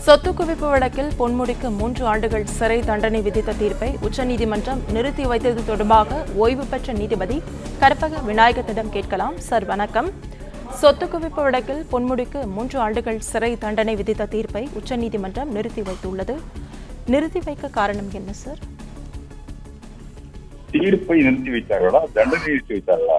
சொத்து குவிப்பு வழக்கில் பொன்முடிக்கு 3 ஆண்டுகள் சிறை தண்டனை விதித்த தீர்ப்பை உச்சநீதிமன்றம் நிறுத்தி வைத்தது தொடர்பாக ஓய்வு பெற்ற நீதிபதி கற்பக விநாயகத்திடம் கேட்கலாம். சார் வணக்கம். சொத்து குவிப்பு வழக்கில் பொன்முடிக்கு 3 ஆண்டுகள் சிறை தண்டனை விதித்த தீர்ப்பை உச்சநீதிமன்றம் நிறுத்தி வைத்துள்ளது. நிறுத்தி வைக்க காரணம் என்ன சார்? தீர்ப்பை நிறுத்தி வைத்தார்களா, தண்டனை நிறுத்தி வைத்தார்களா?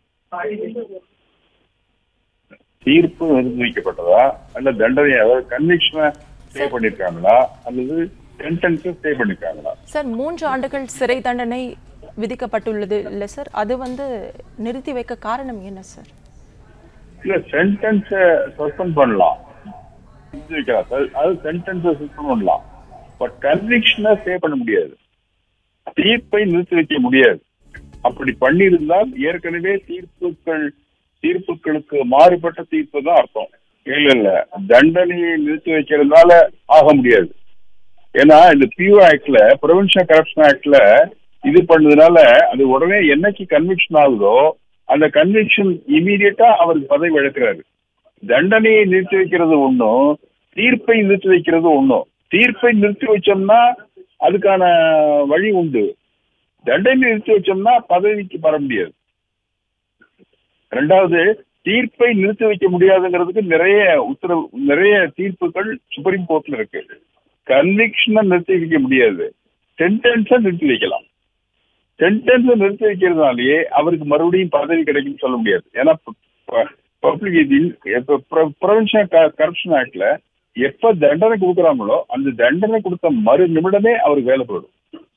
தீர்ப்பு நிறுத்தி வைக்கப்பட்டதா அல்ல தண்டனை, அதாவது கன்விக்ஷனை ஸ்டே பண்ணிருக்காங்களா அல்லது சென்டென்ஸை ஸ்டே பண்ணிருக்காங்களா? சார் 3 ஆண்டுகள் சிறை தண்டனை விதிக்கப்பட்டுள்ளது இல்ல சார், அது நிறுத்தி வைக்க காரணம் என்ன சார்? இல்ல, சென்டென்ஸை சஸ்பெண்ட் பண்ணலாம், நிறுத்தி வைக்கலாம் சார். அது சென்டென்ஸை சஸ்பெண்ட் பண்ணலாம், பட் கன்விக்ஷனை ஸ்டே பண்ண முடியாது, தீர்ப்பை நிறுத்தி வைக்க முடியாது. அப்படி பண்ணியிருந்தால் ஏற்கனவே தீர்ப்புகளுக்கு மாறுபட்ட தீர்ப்பு தான் அர்த்தம். இல்ல தண்டனையை நிறுத்தி வைக்கிறதுனால ஆக முடியாது. ஏன்னா இந்த பியூ ஆக்ட்ல, ப்ரிவென்ஷன் கரப்ஷன் ஆக்ட்ல இது பண்ணதுனால அது உடனே என்னைக்கு கன்விக்ஷன் ஆகுதோ அந்த கன்விக்ஷன் இமீடியட்டா அவருக்கு பதவி இழக்கிறாரு. தண்டனையை நிறுத்தி வைக்கிறது ஒன்றும், தீர்ப்பை நிறுத்தி வைக்கிறது ஒன்றும். தீர்ப்பை நிறுத்தி வச்சோம்னா அதுக்கான வழி உண்டு, தண்டனை நிறுத்தி வச்சோம்னா பதவிக்கு வர முடியாது. ரெண்டாவது, தீர்ப்பை நிறுத்தி வைக்க முடியாதுங்கிறதுக்கு நிறைய தீர்ப்புகள் சுப்ரீம் கோர்ட்ல இருக்கு. கன்விக்ஷனை நிறுத்தி வைக்க முடியாது, சென்டென்ஸை நிறுத்தி வைக்கலாம். சென்டென்ஸை நிறுத்தி வைக்கிறதுனாலேயே அவருக்கு மறுபடியும் பதவி கிடைக்கும் சொல்ல முடியாது. ஏன்னா ப்ரிவென்ஷன் கரப்ஷன் ஆக்ட்ல எப்ப தண்டனை கொடுக்குறாங்களோ அந்த தண்டனை கொடுத்த மறு நிமிடமே அவருக்கு வேலை போயிடும்.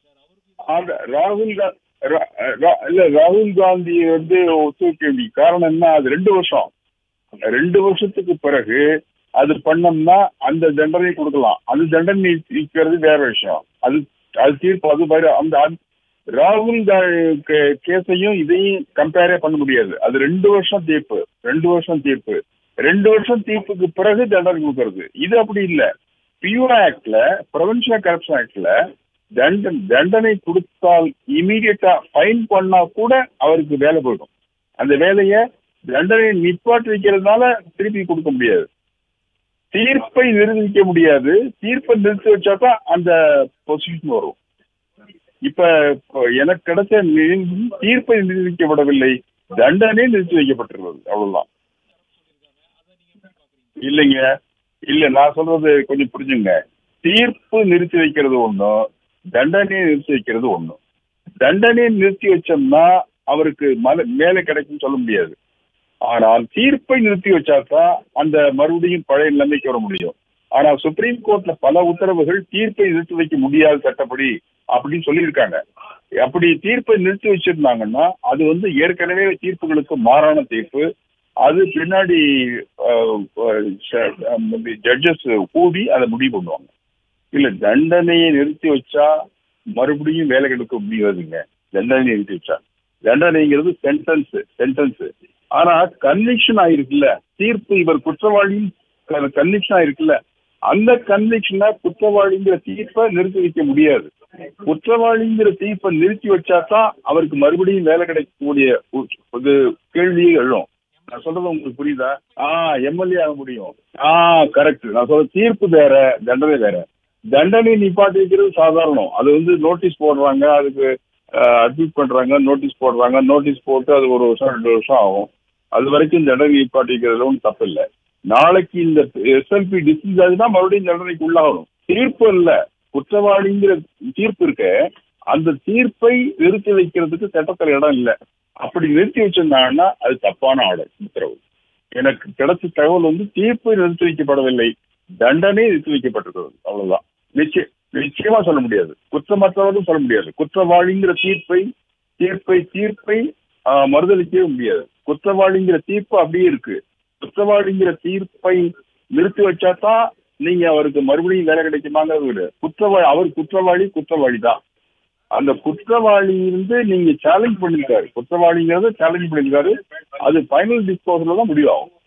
ராகுல் காந்தி ஒத்துழைக்க வேண்டிய காரணம் என்ன? அது 2 வருஷத்துக்கு பிறகு அது பண்ணோம்னா அந்த தண்டனை கொடுக்கலாம். அந்த தண்டனை இருக்கிறது வேற விஷயம், அது தீர்ப்பு. அது வேற. அந்த ராகுல் கேஸையும் இதையும் கம்பேரே பண்ண முடியாது. அது 2 வருஷம் தீர்ப்பு, 2 வருஷம் தீர்ப்புக்கு பிறகு தண்டனை கொடுக்கறது. இது அப்படி இல்லை. பியூர் ஆக்ட்ல, ப்ரிவென்ஷன் கரப்ஷன் ஆக்ட்ல தண்டனை கொடுத்தால் இமீடியட்டா ஃபைன் பண்ணா கூட அவருக்கு வேலை போயிடும். அந்த வேலையை தண்டனை நிப்பாட்டி வைக்கிறதுனால திருப்பி கொடுக்க முடியாது. தீர்ப்பை நிறுத்தி முடியாது, தீர்ப்பை நிறுத்தி வச்சாதான் அந்த பொசிஷன் வரும். இப்ப எனக்கு கிடைச்ச தீர்ப்பை நிரூபிக்கப்படவில்லை, தண்டனை நிறுத்தி வைக்கப்பட்டிருக்கிறது, அவ்வளவுதான். இல்லைங்க, இல்ல, நான் சொல்றது கொஞ்சம் புரிஞ்சுங்க. தீர்ப்பு நிறுத்தி வைக்கிறது ஒண்ணும், தண்டனையை நிறுத்தி வைக்கிறது ஒண்ணும். தண்டனையை நிறுத்தி வச்சோம்னா அவருக்கு மேலே கிடைக்கும் சொல்ல முடியாது. ஆனால் தீர்ப்பை நிறுத்தி வச்சாதான் அந்த மறுபடியும் பழைய நிலைமைக்கு வர முடியும். ஆனா சுப்ரீம் கோர்ட்ல பல உத்தரவுகள் தீர்ப்பை நிறுத்தி வைக்க முடியாது சட்டப்படி அப்படின்னு சொல்லியிருக்காங்க. அப்படி தீர்ப்பை நிறுத்தி வச்சிருந்தாங்கன்னா அது ஏற்கனவே தீர்ப்புகளுக்கு மாறான தீர்ப்பு. அது பின்னாடி ஜட்ஜஸ் கூடி அதை முடிவு பண்ணுவாங்க. இல்ல, தண்டனையை நிறுத்தி வச்சா மறுபடியும் வேலை எடுக்க முடியாதுங்க. தண்டனை நிறுத்தி வச்சா, தண்டனைங்கிறது சென்டென்ஸ். ஆனா கன்விக்ஷன் ஆயிருக்குல்ல, தீர்ப்பு இவர் குற்றவாளி கன்விக்ஷன் ஆயிருக்குல்ல, அந்த கன்விக்ஷனை குற்றவாளிங்கிற தீர்ப்பை நிறுத்தி வைக்க முடியாது. குற்றவாளிங்கிற தீர்ப்பை நிறுத்தி வச்சாதான் அவருக்கு மறுபடியும் வேலை கிடைக்கக்கூடிய ஒரு கேள்வியே எழும். நான் சொல்றது உங்களுக்கு புரியுதா? எம்எல்ஏ ஆக முடியும். கரெக்ட். நான் சொல்ற தீர்ப்பு வேற, தண்டனை வேற. தண்டனை நிப்பாட்டி வைக்கிறது சாதாரணம். அது நோட்டீஸ் போடுறாங்க, அதுக்கு அட்மிட் பண்றாங்க, நோட்டீஸ் போடுறாங்க, நோட்டீஸ் போட்டு அது 1 வருஷம் 2 வருஷம் ஆகும். அது வரைக்கும் தண்டனை நிப்பாட்டி வைக்கிறதுல ஒன்றும் தப்பு இல்லை. நாளைக்கு இந்த எஸ்எல்பி டிஸ்மிஸ் ஆகுதுன்னா மறுபடியும் தண்டனைக்கு உள்ளாகணும். தீர்ப்பு இல்ல, குற்றவாளிங்கிற தீர்ப்பு இருக்கு, அந்த தீர்ப்பை நிறுத்தி வைக்கிறதுக்கு சட்டத்தில் இடம் இல்லை. அப்படி நிறுத்தி வச்சிருந்தாங்கன்னா அது தப்பான ஆர்டர், உத்தரவு. எனக்கு கிடைச்ச தகவல் தீர்ப்பு நிறுத்தி வைக்கப்படவில்லை, தண்டனை நிறுத்தி வைக்கப்பட்டிருக்கிறது, அவ்வளவுதான். நிச்சயமா சொல்ல முடியாது, குற்றமற்றவர்களும் சொல்ல முடியாது. குற்றவாளிங்கிற தீர்ப்பை மறுதளிக்கவே முடியாது. குற்றவாளிங்கிற தீர்ப்பு அப்படியே இருக்கு. குற்றவாளிங்கிற தீர்ப்பை நிறுத்தி வச்சாதான் நீங்க அவருக்கு மறுபடியும் வேலை கிடைக்குமாங்கிறது. அவர் குற்றவாளி தான். அந்த குற்றவாளி நீங்க சேலஞ்ச் பண்ணிருக்காரு, குற்றவாளிங்கிறத சேலஞ்ச் பண்ணிருக்காரு. அது ஃபைனல் டிஸ்போசல்ல தான் முடிவாகும்.